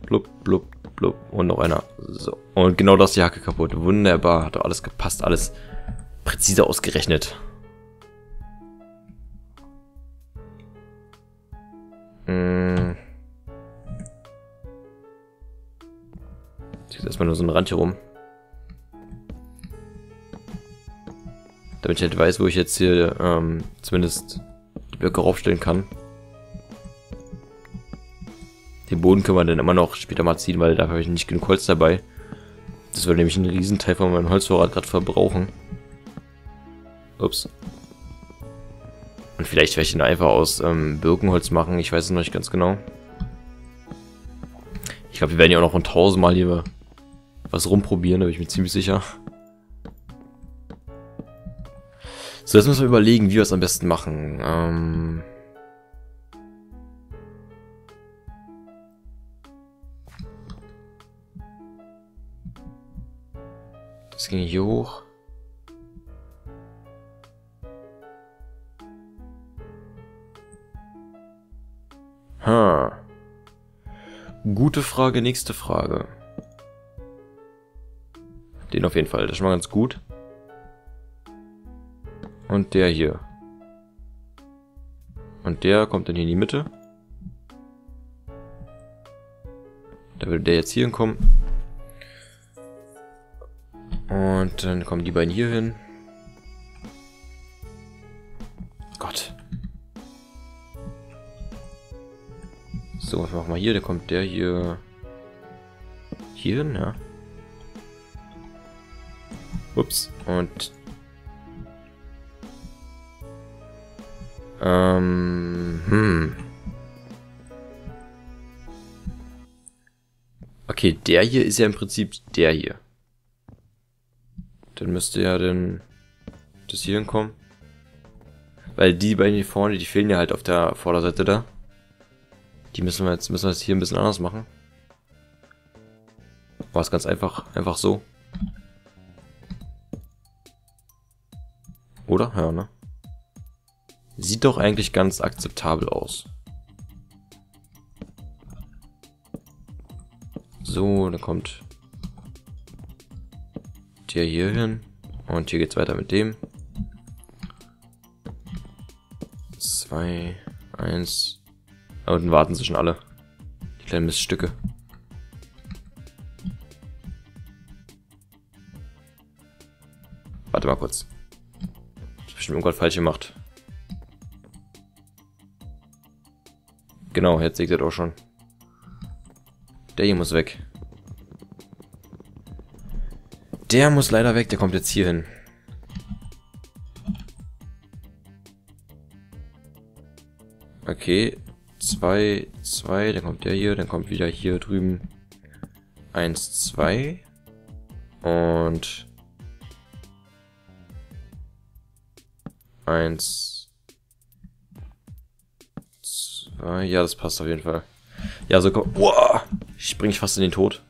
Blub, blub, blub. Und noch einer. So. Und genau das die Hacke kaputt. Wunderbar. Hat doch alles gepasst. Alles präzise ausgerechnet. Jetzt erstmal nur so ein Rand hier rum. Damit ich halt weiß, wo ich jetzt hier zumindest die Blöcke raufstellen kann. Den Boden können wir dann immer noch später mal ziehen, weil da habe ich nicht genug Holz dabei. Das würde nämlich einen Riesenteil von meinem Holzvorrat gerade verbrauchen. Ups. Und vielleicht werde ich ihn einfach aus Birkenholz machen, ich weiß es noch nicht ganz genau. Ich glaube, wir werden ja auch noch 1000 Mal hier was rumprobieren, da bin ich mir ziemlich sicher. So, jetzt müssen wir überlegen, wie wir es am besten machen. Das ging hier hoch. Gute Frage, nächste Frage. Den auf jeden Fall, das ist schon mal ganz gut. Und der hier. Und der kommt dann hier in die Mitte. Da würde der jetzt hier hinkommen. Und dann kommen die beiden hier hin. Gott. So, was machen wir hier? Da kommt der hier hin, ja. Ups. Und okay, der hier ist ja im Prinzip der hier. Dann müsste ja dann das hier hinkommen. Weil die beiden hier vorne, die fehlen ja halt auf der Vorderseite da. Die müssen wir jetzt hier ein bisschen anders machen. War es ganz einfach so. Oder? Ja, ne? Sieht doch eigentlich ganz akzeptabel aus. So, dann kommt der hier hin. Und hier geht's weiter mit dem. 2, 1. Da unten warten sie schon alle. Die kleinen Miststücke. Warte mal kurz. Ich hab bestimmt irgendwas falsch gemacht. Genau, jetzt seht ihr das auch schon. Der hier muss weg. Der muss leider weg, der kommt jetzt hier hin. Okay, 2, 2, dann kommt der hier, dann kommt wieder hier drüben 1, 2 und 1, 2, ja, das passt auf jeden Fall. Ja, so kommt, wow, ich springe fast in den Tod.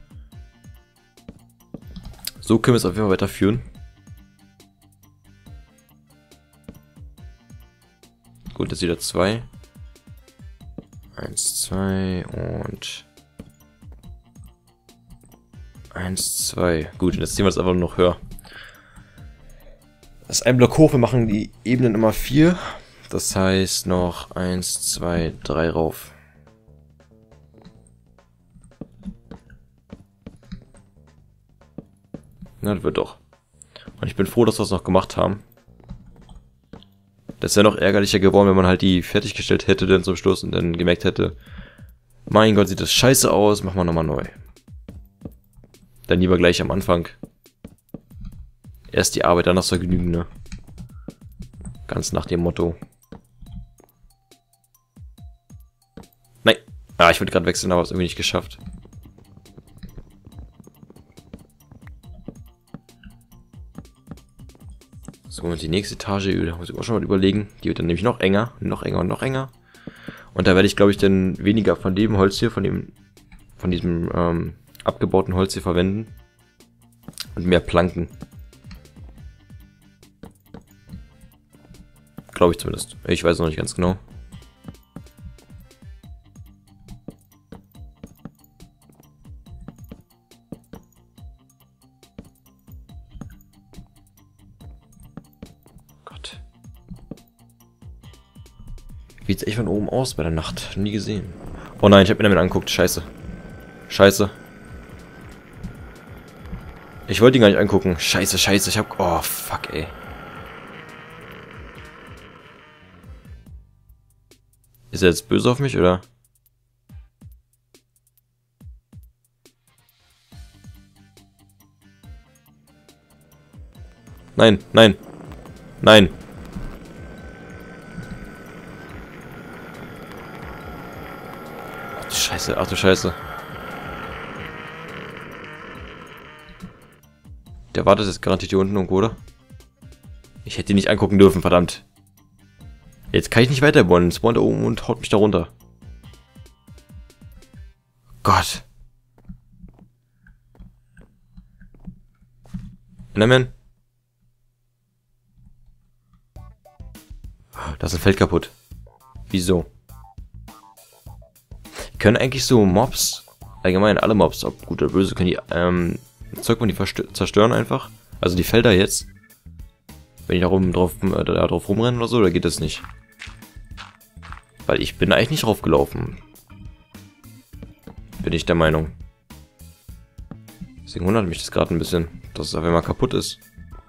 So können wir es auf jeden Fall weiterführen. Gut, das ist wieder 2. 1, 2 und 1, 2. Gut, und jetzt ziehen wir das einfach nur noch höher. Das ist ein Block hoch, wir machen die Ebenen immer 4. Das heißt noch 1, 2, 3 rauf. Na, das wird doch. Und ich bin froh, dass wir es noch gemacht haben. Das wäre noch ärgerlicher geworden, wenn man halt die fertiggestellt hätte dann zum Schluss und dann gemerkt hätte, mein Gott, sieht das scheiße aus, machen wir nochmal neu. Dann lieber gleich am Anfang. Erst die Arbeit, dann das Vergnügen, ne? Ganz nach dem Motto. Nein. Ah, ich wollte gerade wechseln, aber es irgendwie nicht geschafft. So, und die nächste Etage, da muss ich auch schon mal überlegen. Die wird dann nämlich noch enger und noch enger. Und da werde ich, glaube ich, dann weniger von dem Holz hier, von diesem abgebauten Holz hier verwenden. Und mehr Planken. Glaube ich zumindest. Ich weiß es noch nicht ganz genau. Wie sieht's echt von oben aus bei der Nacht? Nie gesehen. Oh nein, ich habe mir damit angeguckt. Scheiße. Scheiße. Ich wollte ihn gar nicht angucken. Scheiße, scheiße. Ich hab... Oh, fuck, ey. Ist er jetzt böse auf mich, oder? Nein, nein. Nein. Ach du Scheiße, ach du Scheiße. Der wartet jetzt garantiert hier unten irgendwo, oder? Ich hätte ihn nicht angucken dürfen, verdammt. Jetzt kann ich nicht weiter wollen. Spawnt da oben und haut mich da runter. Gott. Enderman? Da ist ein Feld kaputt. Wieso? Können eigentlich so Mobs, allgemein alle Mobs, ob gut oder böse, können die, Zeug man die zerstören einfach? Also die Felder jetzt? Wenn ich da drauf rumrenne oder so, oder geht das nicht? Weil ich bin eigentlich nicht drauf gelaufen. Bin ich der Meinung. Deswegen wundert mich das gerade ein bisschen, dass es auf einmal kaputt ist.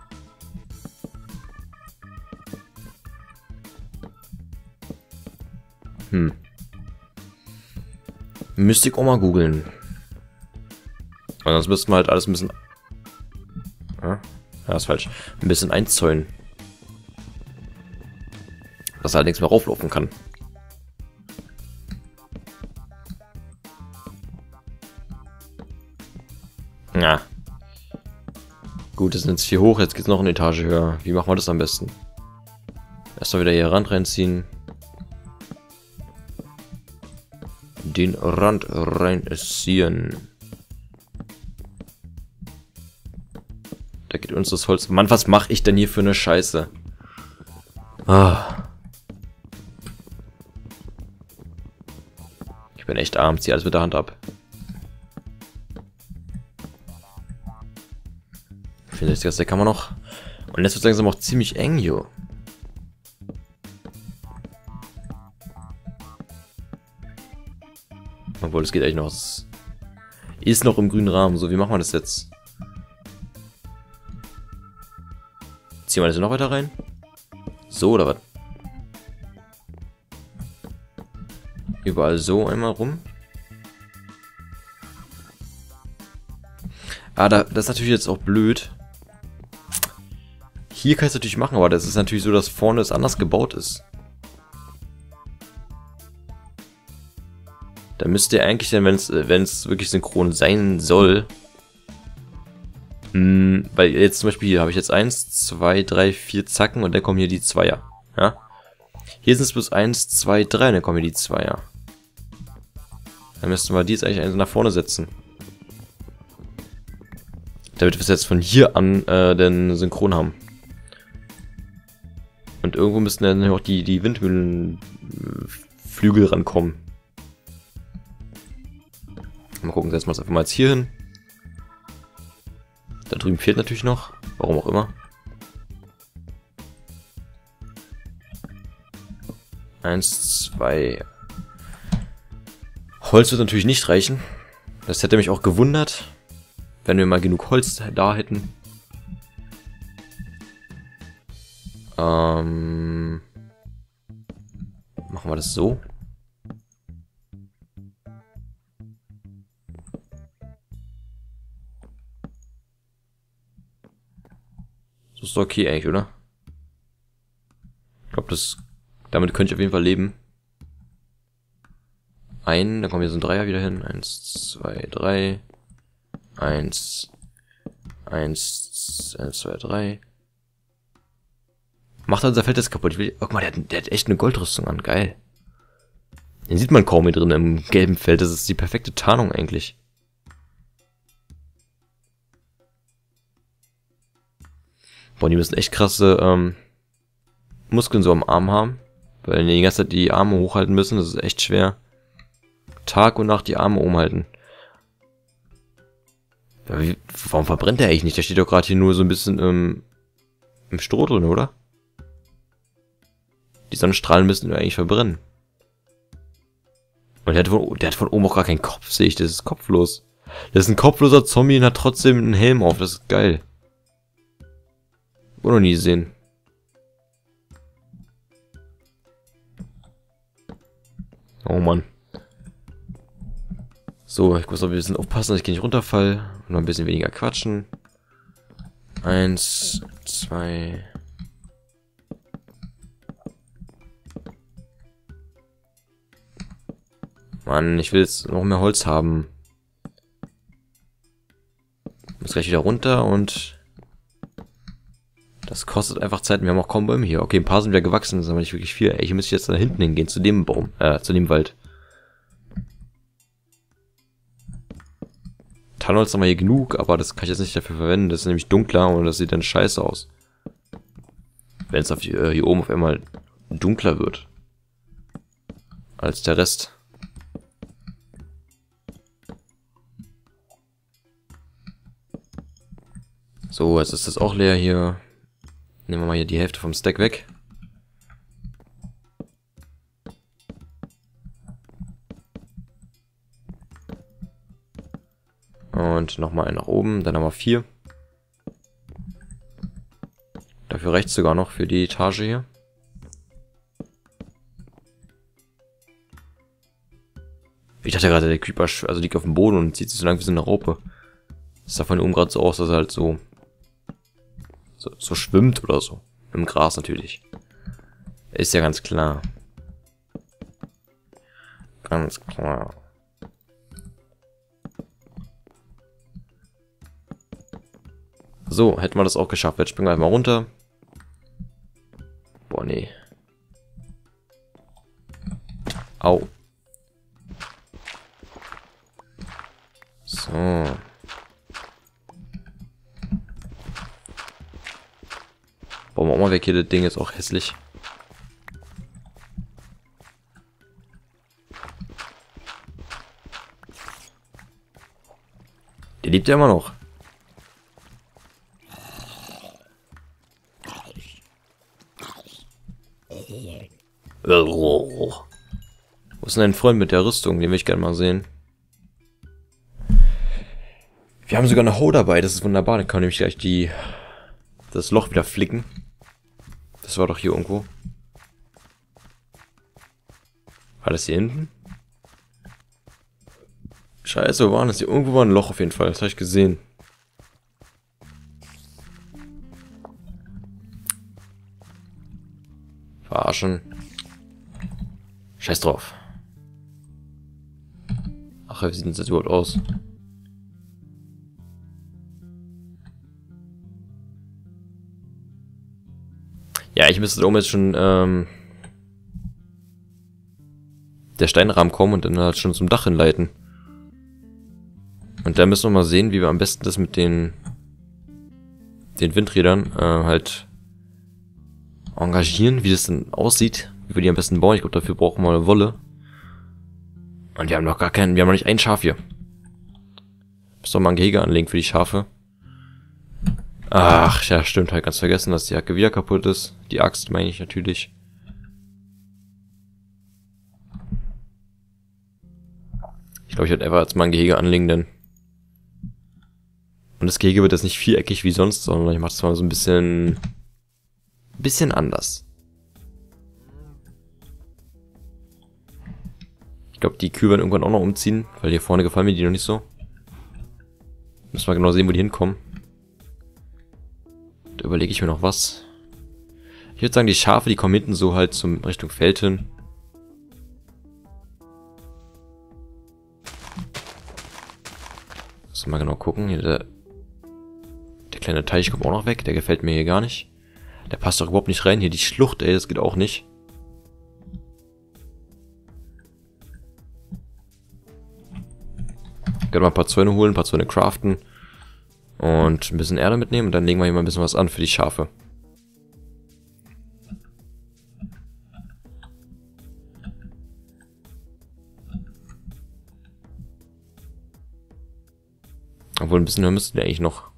Müsste ich auch mal googeln. Und sonst müssten wir halt alles ein bisschen... Ja, ist falsch. Ein bisschen einzäunen. Dass er halt nichts mehr rauflaufen kann. Ja. Gut, das sind jetzt 4 hoch, jetzt geht's noch eine Etage höher. Wie machen wir das am besten? Erstmal wieder hier Rand reinziehen. Den Rand reinziehen. Da geht uns das Holz. Mann, was mache ich denn hier für eine Scheiße? Ah. Ich bin echt arm, zieh alles mit der Hand ab. 64er Stack kann man noch. Und jetzt wird es langsam auch ziemlich eng hier. Obwohl, es geht eigentlich noch. Es ist noch im grünen Rahmen. So, wie machen wir das jetzt? Ziehen wir das noch weiter rein? So, oder was? Überall so einmal rum. Ah, das ist natürlich jetzt auch blöd. Hier kann ich es natürlich machen, aber das ist natürlich so, dass vorne es anders gebaut ist. Da müsste ihr eigentlich dann, wenn es wirklich synchron sein soll, weil jetzt zum Beispiel hier habe ich jetzt 1, 2, 3, 4 Zacken und dann kommen hier die Zweier. Ja? Hier sind es bloß 1, 2, 3 und dann kommen hier die Zweier. Dann müssten wir die jetzt eigentlich nach vorne setzen. Damit wir es jetzt von hier an den synchron haben. Und irgendwo müssten dann auch die Windmühlenflügel rankommen. Mal gucken, setzen wir es einfach mal jetzt hier hin. Da drüben fehlt natürlich noch. Warum auch immer. 1, 2. Holz wird natürlich nicht reichen. Das hätte mich auch gewundert, wenn wir mal genug Holz da hätten. Machen wir das so. So ist doch okay eigentlich, oder? Ich glaube, damit könnte ich auf jeden Fall leben. Dann kommen hier so ein Dreier wieder hin. 1, 2, 3. 1, 2, 3. Macht unser Feld jetzt kaputt. Guck mal, der hat echt eine Goldrüstung an. Geil. Den sieht man kaum hier drin im gelben Feld. Das ist die perfekte Tarnung eigentlich. Boah, die müssen echt krasse Muskeln so am Arm haben. Weil die ganze Zeit die Arme hochhalten müssen. Das ist echt schwer. Tag und Nacht die Arme umhalten. Warum verbrennt der eigentlich nicht? Der steht doch gerade hier nur so ein bisschen im Stroh drin, oder? Die Sonnenstrahlen müssen wir eigentlich verbrennen. Und der hat von oben auch gar keinen Kopf, sehe ich. Das ist kopflos. Das ist ein kopfloser Zombie und hat trotzdem einen Helm auf. Das ist geil. Noch nie gesehen. Oh Mann. So, ich muss noch ein bisschen aufpassen, dass ich nicht runterfall. Und noch ein bisschen weniger quatschen. 1, 2. Mann, ich will jetzt noch mehr Holz haben. Ich muss gleich wieder runter und das kostet einfach Zeit. Wir haben auch kaum Bäume hier. Okay, ein paar sind wieder gewachsen, das ist aber nicht wirklich viel. Ey, ich müsste jetzt da hinten hingehen, zu dem Baum, zu dem Wald. Tannholz haben wir hier genug, aber das kann ich jetzt nicht dafür verwenden. Das ist nämlich dunkler und das sieht dann scheiße aus. Wenn es hier oben auf einmal dunkler wird. Als der Rest. So, jetzt ist das auch leer hier. Nehmen wir mal hier die Hälfte vom Stack weg. Und nochmal einen nach oben, dann haben wir 4. Dafür reicht sogar noch für die Etage hier. Ich dachte gerade, der Creeper liegt auf dem Boden und zieht sich so lang wie so eine Raupe. Das sah von oben gerade so aus, dass er halt so schwimmt oder so. Im Gras natürlich. Ist ja ganz klar. Ganz klar. So, hätten wir das auch geschafft. Jetzt springen wir einmal runter. Boah, nee. Au. So. Bauen wir auch mal weg hier, das Ding ist auch hässlich. Der lebt ja immer noch. Wo ist denn dein Freund mit der Rüstung? Den will ich gerne mal sehen. Wir haben sogar eine Hoe dabei, das ist wunderbar. Dann kann nämlich gleich das Loch wieder flicken. Das war doch hier irgendwo. War das hier hinten? Scheiße, wo war das? Hier irgendwo war ein Loch auf jeden Fall, das habe ich gesehen. Verarschen. Scheiß drauf. Ach, wie sieht denn das überhaupt aus? Ja, ich müsste da oben jetzt schon der Steinrahmen kommen und dann halt schon zum Dach hinleiten. Und da müssen wir mal sehen, wie wir am besten das mit den Windrädern halt engagieren, wie das denn aussieht, wie wir die am besten bauen. Ich glaube, dafür brauchen wir eine Wolle. Und wir haben noch wir haben noch nicht ein Schaf hier. Müssen doch mal ein Gehege anlegen für die Schafe. Ach, ja, stimmt, halt ganz vergessen, dass die Hacke wieder kaputt ist. Die Axt meine ich natürlich. Ich glaube, ich werde einfach jetzt mal ein Gehege anlegen, denn... Und das Gehege wird jetzt nicht viereckig wie sonst, sondern ich mache es mal so ein bisschen anders. Ich glaube, die Kühe werden irgendwann auch noch umziehen, weil hier vorne gefallen mir die noch nicht so. Müssen wir genau sehen, wo die hinkommen. Da überlege ich mir noch was. Ich würde sagen, die Schafe, die kommen hinten so halt zum Richtung Feld hin. Muss mal genau gucken. Hier der kleine Teich kommt auch noch weg. Der gefällt mir hier gar nicht. Der passt doch überhaupt nicht rein. Hier die Schlucht, ey, das geht auch nicht. Ich werde mal ein paar Zäune holen, ein paar Zäune craften. Und ein bisschen Erde mitnehmen. Und dann legen wir hier mal ein bisschen was an für die Schafe. Obwohl, ein bisschen höher müssten wir eigentlich noch.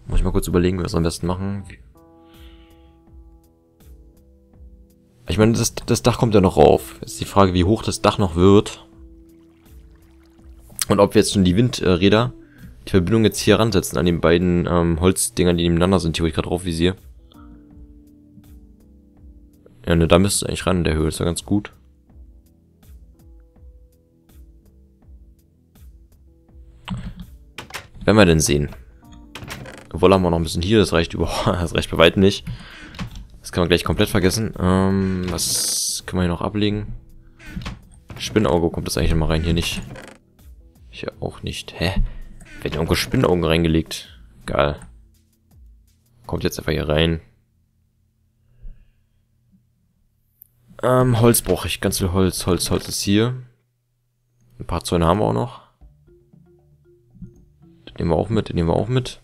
Muss ich mal kurz überlegen, wie wir es am besten machen. Ich meine, das Dach kommt ja noch rauf. Jetzt ist die Frage, wie hoch das Dach noch wird. Und ob wir jetzt schon die Windräder, die Verbindung jetzt hier ransetzen an den beiden Holzdingern, die nebeneinander sind, die wo ich gerade drauf visiere. Ja, ne, da müsste es eigentlich ran in der Höhe, ist ja ganz gut. Werden wir denn sehen. Wolle haben wir noch ein bisschen hier, das reicht überhaupt, das reicht bei weitem nicht. Das kann man gleich komplett vergessen. Was können wir hier noch ablegen? Spinnauge kommt das eigentlich immer rein, hier nicht. Hier auch nicht. Hä? Wer hat irgendwo Spinnaugen reingelegt? Geil. Kommt jetzt einfach hier rein. Holz brauche ich. Ganz viel Holz. Holz ist hier. Ein paar Zäune haben wir auch noch. Den nehmen wir auch mit. Den nehmen wir auch mit.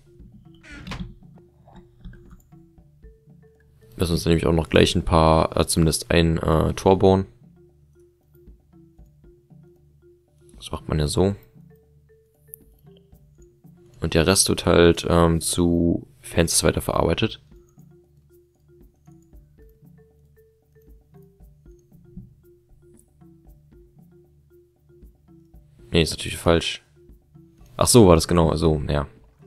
Müssen uns nämlich auch noch gleich ein paar, zumindest ein Tor bauen. Das macht man ja so. Und der Rest wird halt zu Fensters weiterverarbeitet. Nee, ist natürlich falsch. Ach so, war das genau. Also, ja.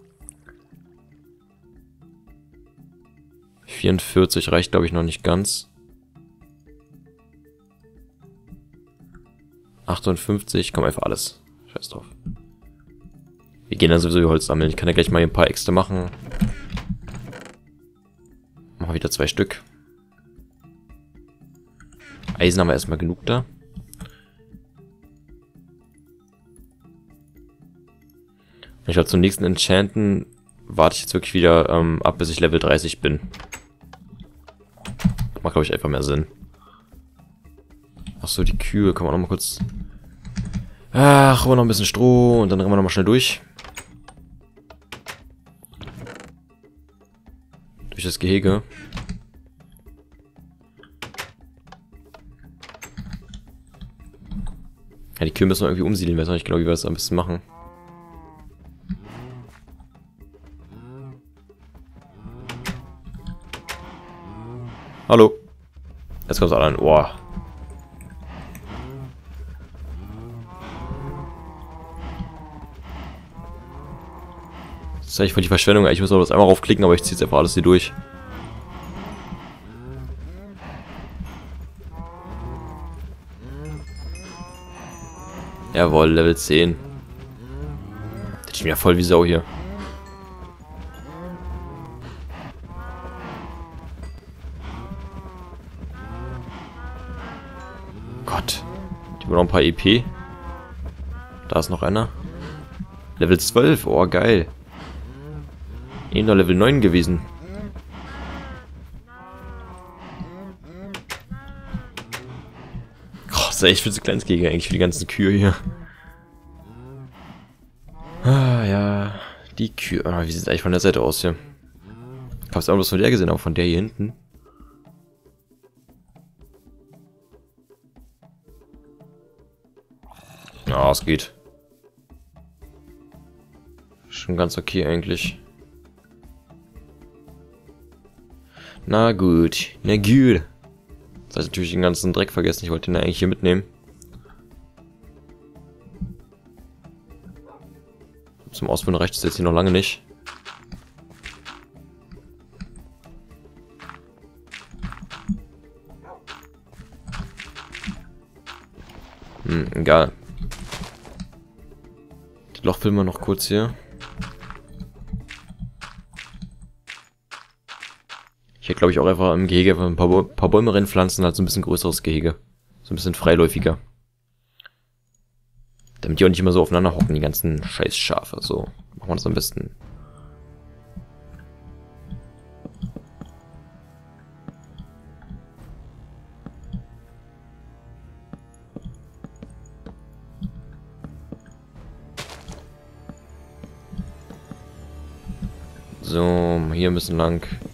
44 reicht, glaube ich, noch nicht ganz. 58, komm, einfach alles. Scheiß drauf. Wir gehen dann sowieso die Holz sammeln. Ich kann ja gleich mal ein paar extra machen. Machen wir wieder 2 Stück. Eisen haben wir erstmal genug da. Ich glaube, zum nächsten Enchanten warte ich jetzt wirklich wieder ab, bis ich Level 30 bin. Macht, glaube ich, einfach mehr Sinn. Achso, die Kühe. Kann man noch mal kurz... Ach, holen wir noch ein bisschen Stroh und dann rennen wir noch mal schnell durch. Durch das Gehege. Ja, die Kühe müssen wir irgendwie umsiedeln. Ich weiß noch nicht genau, wie wir das am besten machen. Hallo. Jetzt kommt es an. Oh. Das ist eigentlich voll die Verschwendung. Ich muss auch das einmal raufklicken, aber ich ziehe jetzt einfach alles hier durch. Jawohl, Level 10. Das steht mir voll wie Sau hier. Gott. Die haben noch ein paar EP. Da ist noch einer. Level 12. Oh, geil. Eben noch Level 9 gewesen. Oh, das ist echt viel zu kleines Gegner eigentlich für die ganzen Kühe hier. Ah, ja. Die Kühe. Oh, wie sieht es eigentlich von der Seite aus hier? Ich hab's auch bloß von der gesehen, aber von der hier hinten. Ja, es geht. Schon ganz okay eigentlich. Na gut. Na gut. Jetzt habe ich natürlich den ganzen Dreck vergessen. Ich wollte den eigentlich hier mitnehmen. Zum Ausfüllen reicht es jetzt hier noch lange nicht. Egal. Das Loch filmen wir noch kurz hier. Ich hätte, glaube ich, auch einfach im Gehege ein paar Bäume reinpflanzen, halt so ein bisschen größeres Gehege. So ein bisschen freiläufiger. Damit die auch nicht immer so aufeinander hocken, die ganzen scheiß Schafe. So, machen wir das am besten. So, hier müssen lang.